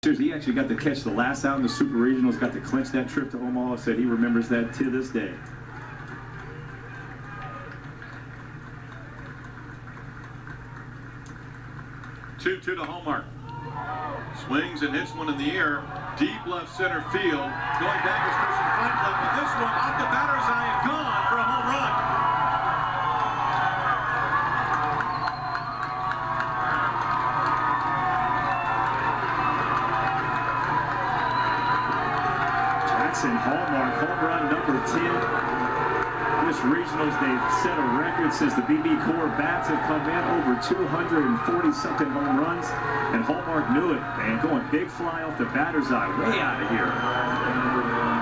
He actually got to catch the last out in the Super Regionals, got to clinch that trip to Omaha, said he remembers that to this day. Two to Hallmark. Swings and hits one in the air. Deep left center field. Going back is Christian Franklin, but this one off the batter's eye and gone for a home run. Jaxon Hallmark, home run number 10. This regionals, they've set a record since the BB Core bats have come in, over 240-something home runs, and Hallmark knew it, man, going big fly off the batter's eye, way out of here.